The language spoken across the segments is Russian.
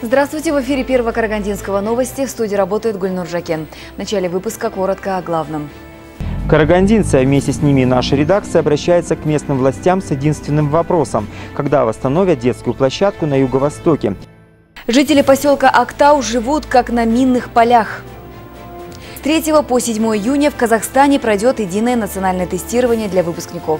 Здравствуйте, в эфире Первого Карагандинского новости. В студии работает Гульнур Жакен. В начале выпуска коротко о главном. Карагандинцы, а вместе с ними и наша редакция, обращается к местным властям с единственным вопросом – когда восстановят детскую площадку на юго-востоке? Жители поселка Актау живут как на минных полях. С 3 по 7 июня в Казахстане пройдет единое национальное тестирование для выпускников.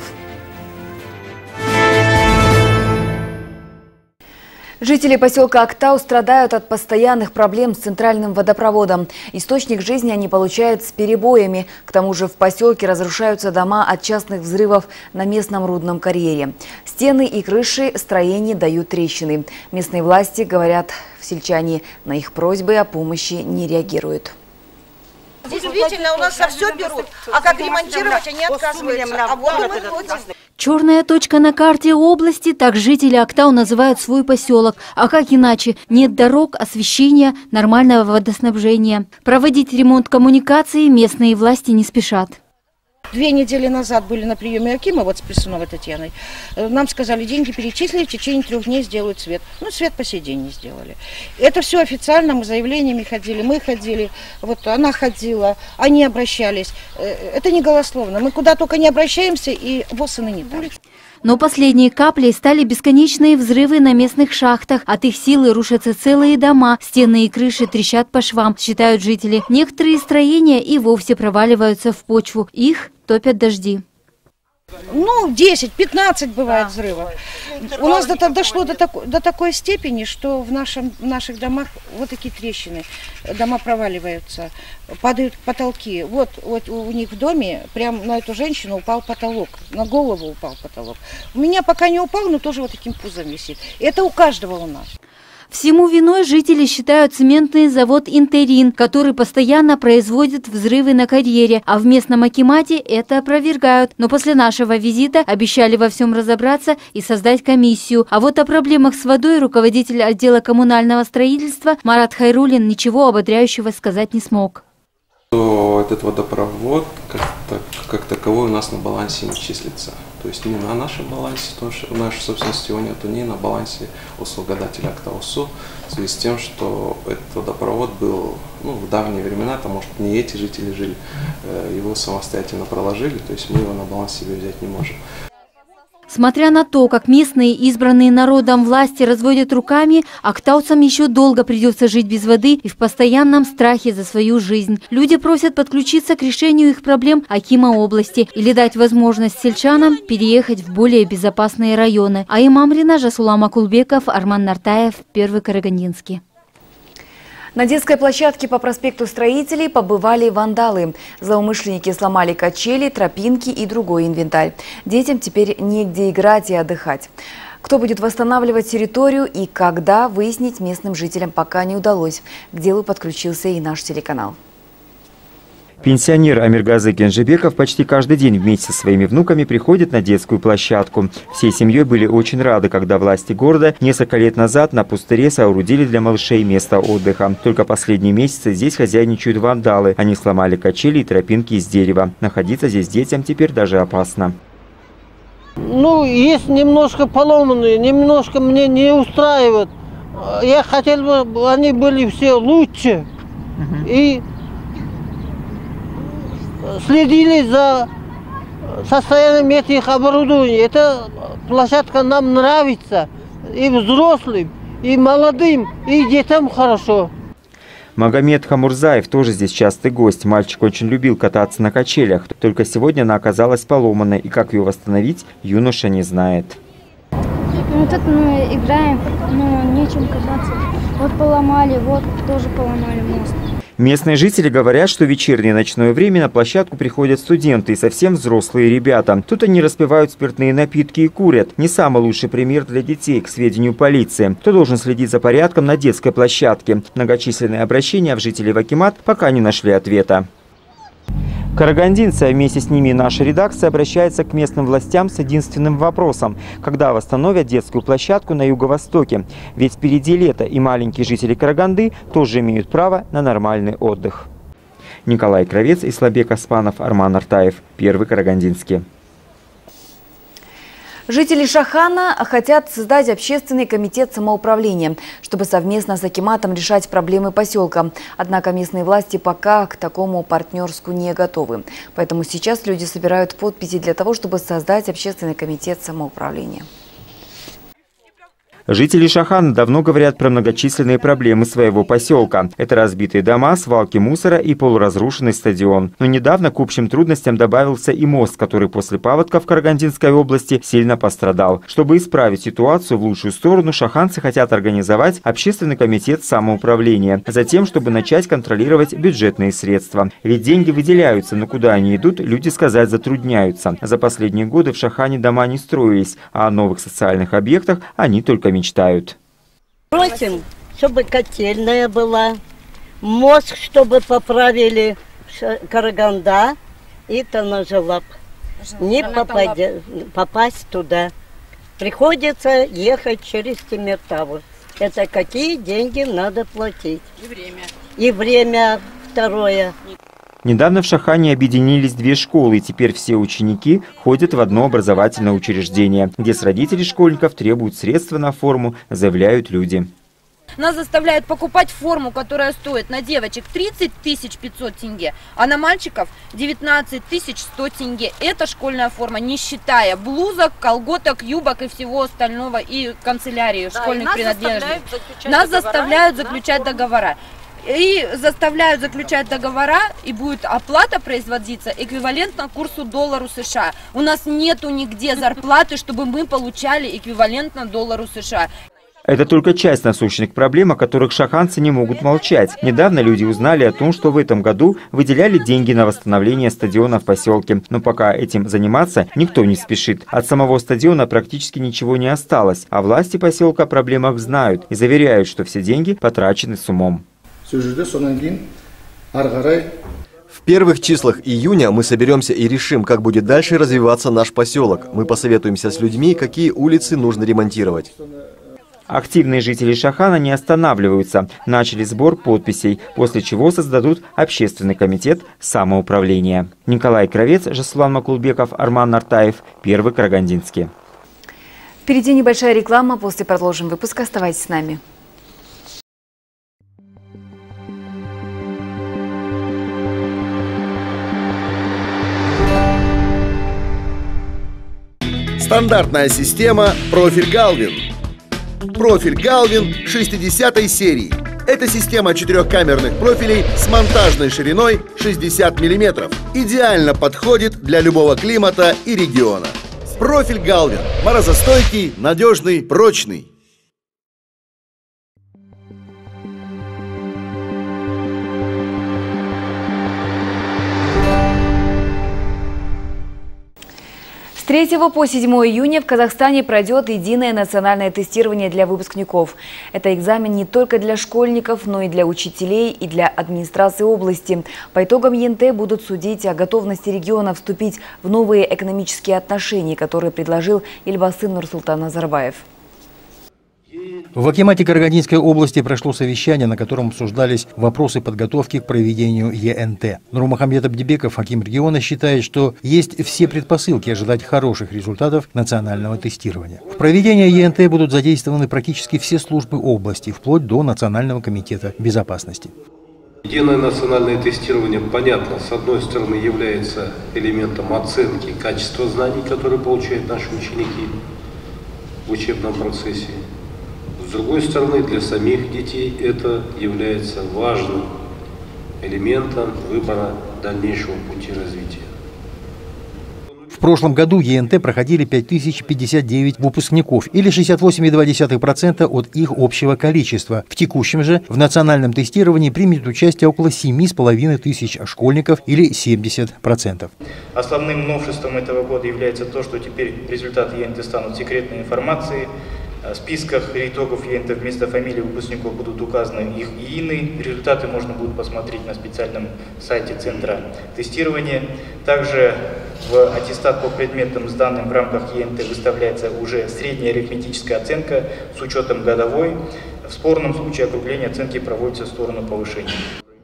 Жители поселка Актау страдают от постоянных проблем с центральным водопроводом. Источник жизни они получают с перебоями. К тому же в поселке разрушаются дома от частных взрывов на местном рудном карьере. Стены и крыши строений дают трещины. Местные власти, говорят сельчане, на их просьбы о помощи не реагируют. Действительно, у нас все берут, а как ремонтировать, они отказываются. А воду мы платим. Черная точка на карте области, так жители Актау называют свой поселок. А как иначе? Нет дорог, освещения, нормального водоснабжения. Проводить ремонт коммуникаций местные власти не спешат. 2 недели назад были на приеме акима, вот с Присуновой Татьяной. Нам сказали, деньги перечислили, в течение 3 дней сделают свет. Ну, свет по сей день не сделали. Это все официально, мы заявлениями ходили, мы ходили, вот она ходила, они обращались. Это не голословно. Мы куда только не обращаемся, и ВОСаны не там. Но последней каплей стали бесконечные взрывы на местных шахтах. От их силы рушатся целые дома, стены и крыши трещат по швам, считают жители. Некоторые строения и вовсе проваливаются в почву. Их топят дожди. Ну, 10-15 бывает взрывов. У нас дошло до такой степени, что в наших домах вот такие трещины. Дома проваливаются, падают потолки. Вот у них в доме, прямо на эту женщину упал потолок, на голову упал потолок. У меня пока не упал, но тоже вот таким пузом висит. Это у каждого у нас. Всему виной жители считают цементный завод «Интерин», который постоянно производит взрывы на карьере, а в местном акимате это опровергают. Но после нашего визита обещали во всем разобраться и создать комиссию. А вот о проблемах с водой руководитель отдела коммунального строительства Марат Хайрулин ничего ободряющего сказать не смог. Этот водопровод как таковой у нас на балансе не числится. То есть не на нашем балансе, потому что в нашей собственности его нету, не на балансе услугодателя Актаусу, в связи с тем, что этот водопровод был в давние времена, там, может, не эти жители жили, его самостоятельно проложили, то есть мы его на баланс себе взять не можем. Смотря на то, как местные, избранные народом власти разводят руками, актауцам еще долго придется жить без воды и в постоянном страхе за свою жизнь. Люди просят подключиться к решению их проблем акима области или дать возможность сельчанам переехать в более безопасные районы. А имам Рина, Жасулам Акулбеков, Арман Нартаев, Первый Карагандинский. На детской площадке по проспекту Строителей побывали вандалы. Злоумышленники сломали качели, тропинки и другой инвентарь. Детям теперь негде играть и отдыхать. Кто будет восстанавливать территорию и когда, выяснить местным жителям пока не удалось. К делу подключился и наш телеканал. Пенсионер Амиргазы Кенжебеков почти каждый день вместе со своими внуками приходит на детскую площадку. Всей семьей были очень рады, когда власти города несколько лет назад на пустыре соорудили для малышей место отдыха. Только последние месяцы здесь хозяйничают вандалы. Они сломали качели и тропинки из дерева. Находиться здесь детям теперь даже опасно. Ну, есть немножко поломанные, немножко мне не устраивают. Я хотел бы, они были все лучше. И следили за состоянием этих оборудований. Эта площадка нам нравится. И взрослым, и молодым, и детям хорошо. Магомед Хамурзаев тоже здесь частый гость. Мальчик очень любил кататься на качелях. Только сегодня она оказалась поломанной. И как ее восстановить, юноша не знает. Ну тут мы играем, но нечем кататься. Вот поломали, вот тоже поломали мост. Местные жители говорят, что в вечернее и ночное время на площадку приходят студенты и совсем взрослые ребята. Тут они распивают спиртные напитки и курят. Не самый лучший пример для детей, к сведению полиции. Кто должен следить за порядком на детской площадке? Многочисленные обращения в жителей в акимат пока не нашли ответа. Карагандинцы, а вместе с ними и наша редакция, обращается к местным властям с единственным вопросом – когда восстановят детскую площадку на юго-востоке? Ведь впереди лето, и маленькие жители Караганды тоже имеют право на нормальный отдых. Николай Кровец, Ислабек Аспанов, Арман Нартаев, Первый Карагандинский. Жители Шахана хотят создать общественный комитет самоуправления, чтобы совместно с акиматом решать проблемы поселка. Однако местные власти пока к такому партнерству не готовы. Поэтому сейчас люди собирают подписи для того, чтобы создать общественный комитет самоуправления. Жители Шахана давно говорят про многочисленные проблемы своего поселка. Это разбитые дома, свалки мусора и полуразрушенный стадион. Но недавно к общим трудностям добавился и мост, который после паводка в Карагандинской области сильно пострадал. Чтобы исправить ситуацию в лучшую сторону, шаханцы хотят организовать общественный комитет самоуправления. Затем, чтобы начать контролировать бюджетные средства. Ведь деньги выделяются, но куда они идут, люди сказать затрудняются. За последние годы в Шахане дома не строились, а о новых социальных объектах они только мечтают. Просим, чтобы котельная была, мост, чтобы поправили Караганда и Танажалап. Не попасть туда. Приходится ехать через Темиртау. Это какие деньги надо платить. И время второе. Недавно в Шахане объединились две школы, и теперь все ученики ходят в одно образовательное учреждение, где с родителей школьников требуют средства на форму, заявляют люди. Нас заставляют покупать форму, которая стоит на девочек 30 500 тенге, а на мальчиков 19 100 тенге. Это школьная форма, не считая блузок, колготок, юбок и всего остального, и канцелярии, школьных принадлежностей. Нас заставляют заключать договора. И заставляют заключать договора, и будет оплата производиться эквивалентно курсу доллару США. У нас нету нигде зарплаты, чтобы мы получали эквивалентно доллару США. Это только часть насущных проблем, о которых шаханцы не могут молчать. Недавно люди узнали о том, что в этом году выделяли деньги на восстановление стадиона в поселке. Но пока этим заниматься никто не спешит. От самого стадиона практически ничего не осталось. А власти поселка о проблемах знают и заверяют, что все деньги потрачены с умом. В первых числах июня мы соберемся и решим, как будет дальше развиваться наш поселок. Мы посоветуемся с людьми, какие улицы нужно ремонтировать. Активные жители Шахана не останавливаются. Начали сбор подписей, после чего создадут общественный комитет самоуправления. Николай Кравец, Жасулан Макулбеков, Арман Нартаев, Первый Карагандинский. Впереди небольшая реклама, после продолжим выпуск. Оставайтесь с нами. Стандартная система «Профиль Галвин». Профиль Галвин 60-й серии. Это система 4-камерных профилей с монтажной шириной 60 мм. Идеально подходит для любого климата и региона. Профиль Галвин. Морозостойкий, надежный, прочный. С 3 по 7 июня в Казахстане пройдет единое национальное тестирование для выпускников. Это экзамен не только для школьников, но и для учителей и для администрации области. По итогам ЕНТ будут судить о готовности региона вступить в новые экономические отношения, которые предложил Эльбасы Нурсултан Назарбаев. В акимате Карагандинской области прошло совещание, на котором обсуждались вопросы подготовки к проведению ЕНТ. Нурмухамед Абдибеков, аким региона, считает, что есть все предпосылки ожидать хороших результатов национального тестирования. В проведении ЕНТ будут задействованы практически все службы области, вплоть до Национального комитета безопасности. Единое национальное тестирование, понятно, с одной стороны является элементом оценки качества знаний, которые получают наши ученики в учебном процессе. С другой стороны, для самих детей это является важным элементом выбора дальнейшего пути развития. В прошлом году ЕНТ проходили 5059 выпускников, или 68,2% от их общего количества. В текущем же в национальном тестировании примет участие около 7500 школьников, или 70%. Основным новшеством этого года является то, что теперь результаты ЕНТ станут секретной информацией. В списках итогов ЕНТ вместо фамилий выпускников будут указаны их ИИНы. Результаты можно будет посмотреть на специальном сайте Центра тестирования. Также в аттестат по предметам, сданным в рамках ЕНТ, выставляется уже средняя арифметическая оценка с учетом годовой. В спорном случае округление оценки проводится в сторону повышения.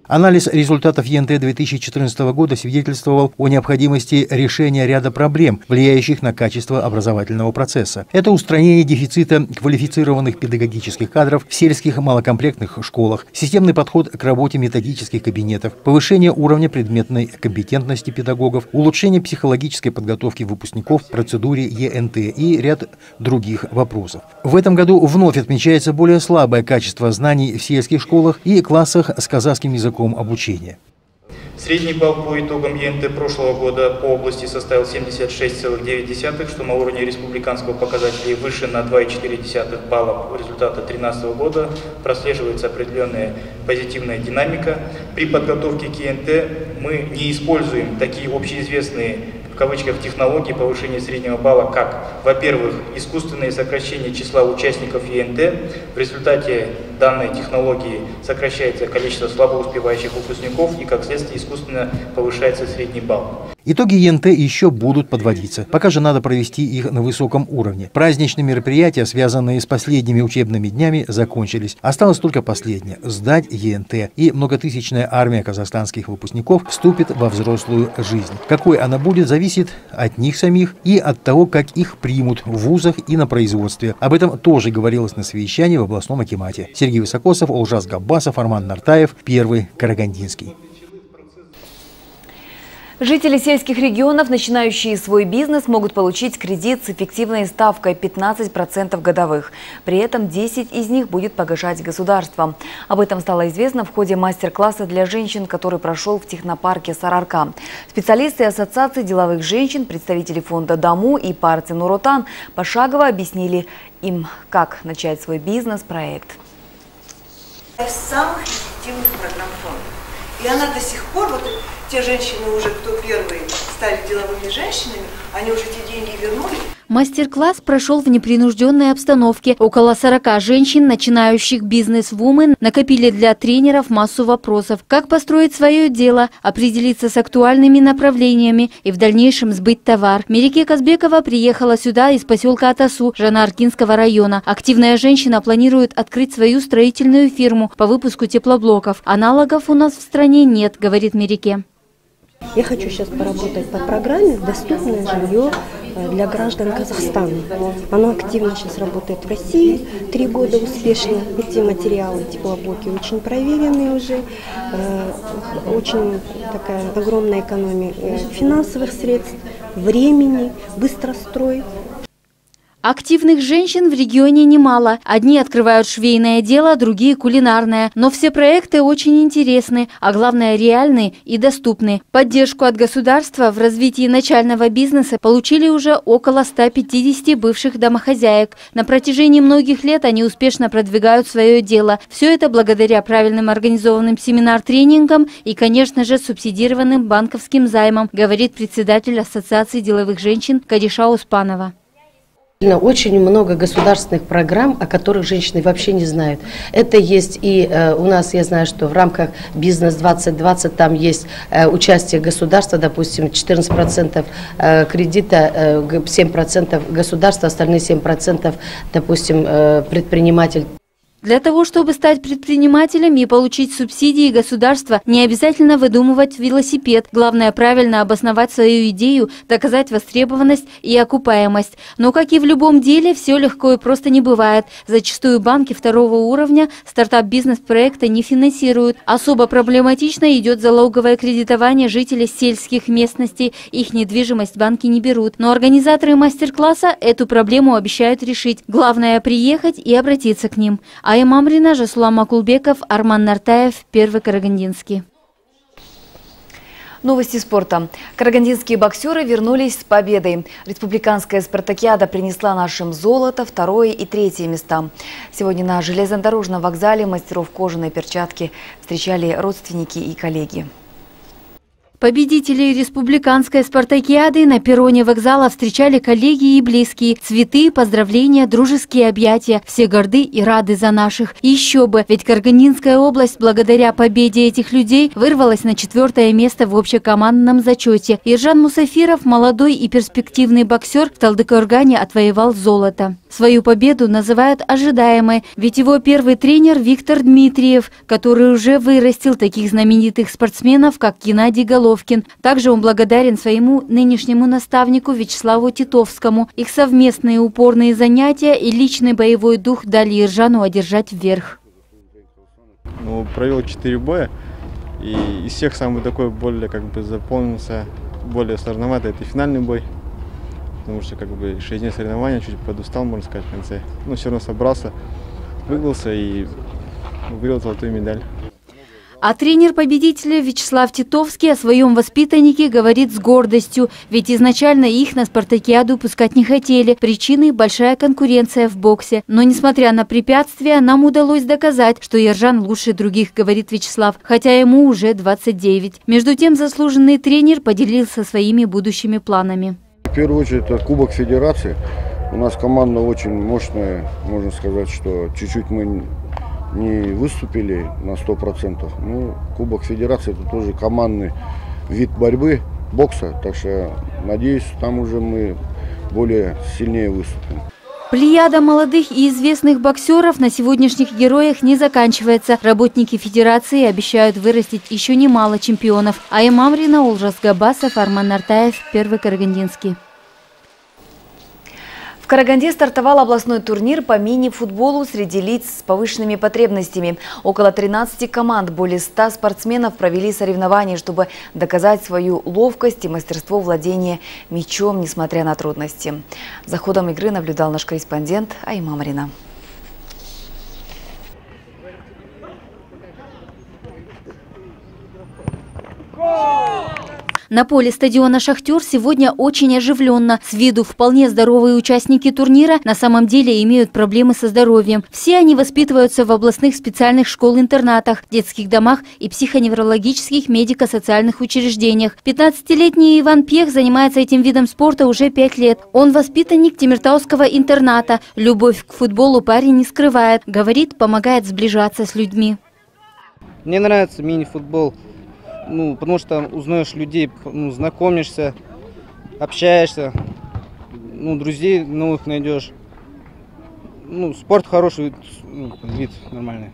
Анализ результатов ЕНТ 2014 года свидетельствовал о необходимости решения ряда проблем, влияющих на качество образовательного процесса. Это устранение дефицита квалифицированных педагогических кадров в сельских малокомплектных школах, системный подход к работе методических кабинетов, повышение уровня предметной компетентности педагогов, улучшение психологической подготовки выпускников в процедуре ЕНТ и ряд других вопросов. В этом году вновь отмечается более слабое качество знаний в сельских школах и классах с казахским языком обучения. Средний балл по итогам ЕНТ прошлого года по области составил 76,9, что на уровне республиканского показателя выше на 2,4 балла результата 2013 года. Прослеживается определенная позитивная динамика. При подготовке к ЕНТ мы не используем такие общеизвестные в кавычках технологии повышения среднего балла, как, во-первых, искусственное сокращение числа участников ЕНТ. В результате данной технологии сокращается количество слабоуспевающих выпускников и, как следствие, искусственно повышается средний балл. Итоги ЕНТ еще будут подводиться. Пока же надо провести их на высоком уровне. Праздничные мероприятия, связанные с последними учебными днями, закончились. Осталось только последнее – сдать ЕНТ. И многотысячная армия казахстанских выпускников вступит во взрослую жизнь. Какой она будет, зависит от них самих и от того, как их примут в вузах и на производстве. Об этом тоже говорилось на совещании в областном акимате. Сергей Высокосов, Олжас Габбасов, Арман Нартаев, Первый Карагандинский. Жители сельских регионов, начинающие свой бизнес, могут получить кредит с эффективной ставкой 15% годовых. При этом 10 из них будет погашать государство. Об этом стало известно в ходе мастер-класса для женщин, который прошел в технопарке Сарыарка. Специалисты Ассоциации деловых женщин, представители фонда «Даму» и партии «Нур Отан» пошагово объяснили им, как начать свой бизнес-проект. Из самых эффективных программ фонда. И она до сих пор, вот те женщины уже, кто первые стали деловыми женщинами, они уже эти деньги вернули. Мастер-класс прошел в непринужденной обстановке. Около 40 женщин, начинающих бизнес-вумен, накопили для тренеров массу вопросов. Как построить свое дело, определиться с актуальными направлениями и в дальнейшем сбыть товар. Мереке Казбекова приехала сюда из поселка Атасу Жанааркинского района. Активная женщина планирует открыть свою строительную фирму по выпуску теплоблоков. Аналогов у нас в стране нет, говорит Мереке. Я хочу сейчас поработать по программе «Доступное жилье для граждан Казахстана». Оно активно сейчас работает в России, 3 года успешно. Эти материалы, теплоблоки очень проверенные уже, очень такая огромная экономия финансовых средств, времени, быстрострой. Активных женщин в регионе немало. Одни открывают швейное дело, другие – кулинарное. Но все проекты очень интересны, а главное – реальные и доступны. Поддержку от государства в развитии начального бизнеса получили уже около 150 бывших домохозяек. На протяжении многих лет они успешно продвигают свое дело. Все это благодаря правильным организованным семинар-тренингам и, конечно же, субсидированным банковским займам, говорит председатель Ассоциации деловых женщин Кадиша Успанова. Очень много государственных программ, о которых женщины вообще не знают. Это есть и у нас, я знаю, что в рамках «Бизнес-2020» там есть участие государства, допустим, 14% кредита, 7% государства, остальные 7%, допустим, предприниматель. Для того, чтобы стать предпринимателем и получить субсидии государства, не обязательно выдумывать велосипед. Главное – правильно обосновать свою идею, доказать востребованность и окупаемость. Но, как и в любом деле, все легко и просто не бывает. Зачастую банки второго уровня стартап-бизнес-проекта не финансируют. Особо проблематично идет залоговое кредитование жителей сельских местностей. Их недвижимость банки не берут. Но организаторы мастер-класса эту проблему обещают решить. Главное – приехать и обратиться к ним. Ая Мамрина, Жасулан Макулбеков, Арман Нартаев, Первый Карагандинский. Новости спорта. Карагандинские боксеры вернулись с победой. Республиканская спартакиада принесла нашим золото, 2-е и 3-е места. Сегодня на железнодорожном вокзале мастеров кожаной перчатки встречали родственники и коллеги. Победителей республиканской спартакиады на перроне вокзала встречали коллеги и близкие. Цветы, поздравления, дружеские объятия. Все горды и рады за наших. И еще бы, ведь Карагандинская область благодаря победе этих людей вырвалась на 4-е место в общекомандном зачете. Ержан Мусафиров, молодой и перспективный боксер, в Талдыкоргане отвоевал золото. Свою победу называют ожидаемой, ведь его первый тренер Виктор Дмитриев, который уже вырастил таких знаменитых спортсменов, как Геннадий Головкин. Также он благодарен своему нынешнему наставнику Вячеславу Титовскому. Их совместные упорные занятия и личный боевой дух дали Ержану одержать верх. Ну, провел 4 боя, и из всех самый такой более запомнился, более сложноватый, это финальный бой. Потому что 6 дней соревнования, чуть подустал, можно сказать, в конце. Но все равно собрался, выигрался и выиграл золотую медаль. А тренер победителя Вячеслав Титовский о своем воспитаннике говорит с гордостью, ведь изначально их на спартакиаду пускать не хотели. Причиной – большая конкуренция в боксе. Но несмотря на препятствия, нам удалось доказать, что Ержан лучше других, говорит Вячеслав, хотя ему уже 29. Между тем заслуженный тренер поделился своими будущими планами. В первую очередь это Кубок Федерации. У нас команда очень мощная, можно сказать, что чуть-чуть мы не выступили на 100%. Ну, Кубок Федерации это тоже командный вид борьбы, бокса, так что надеюсь, там уже мы более сильнее выступим. Плеяда молодых и известных боксеров на сегодняшних героях не заканчивается. Работники Федерации обещают вырастить еще немало чемпионов. Айым Амрина, Олжас Габасов, Арман Нартаев, Первый Карагандинский. В Караганде стартовал областной турнир по мини-футболу среди лиц с повышенными потребностями. Около 13 команд, более 100 спортсменов провели соревнования, чтобы доказать свою ловкость и мастерство владения мячом, несмотря на трудности. За ходом игры наблюдал наш корреспондент Айым Амрина. На поле стадиона «Шахтер» сегодня очень оживленно. С виду вполне здоровые участники турнира на самом деле имеют проблемы со здоровьем. Все они воспитываются в областных специальных школ-интернатах, детских домах и психоневрологических медико-социальных учреждениях. 15-летний Иван Пех занимается этим видом спорта уже 5 лет. Он воспитанник Темиртауского интерната. Любовь к футболу парень не скрывает. Говорит, помогает сближаться с людьми. Мне нравится мини-футбол. Потому что узнаешь людей, знакомишься, общаешься, друзей новых найдешь. Спорт хороший, вид нормальный.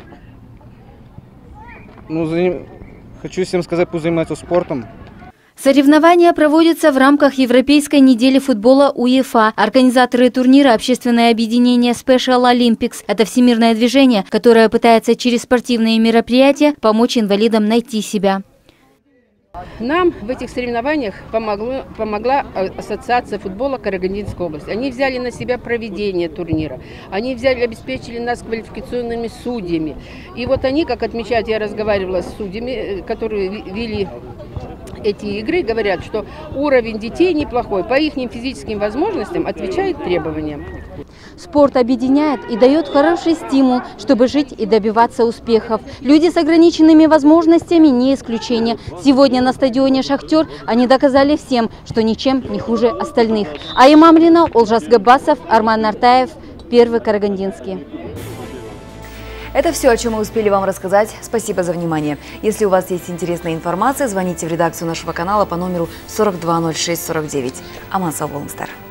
Хочу всем сказать, пусть занимаются спортом. Соревнования проводятся в рамках Европейской недели футбола УЕФА. Организаторы турнира – общественное объединение Special Olympics. Это всемирное движение, которое пытается через спортивные мероприятия помочь инвалидам найти себя. Нам в этих соревнованиях помогла Ассоциация футбола Карагандинской области. Они взяли на себя проведение турнира. Они обеспечили нас квалификационными судьями. И вот они, как отмечают, я разговаривала с судьями, которые вели эти игры, говорят, что уровень детей неплохой, по их физическим возможностям отвечает требованиям. Спорт объединяет и дает хороший стимул, чтобы жить и добиваться успехов. Люди с ограниченными возможностями не исключение. Сегодня на стадионе «Шахтер» они доказали всем, что ничем не хуже остальных. Айым Амрина, Олжас Габасов, Арман Нартаев, Первый Карагандинский. Это все, о чем мы успели вам рассказать. Спасибо за внимание. Если у вас есть интересная информация, звоните в редакцию нашего канала по номеру 420649. Аман Сау Болыңыздар.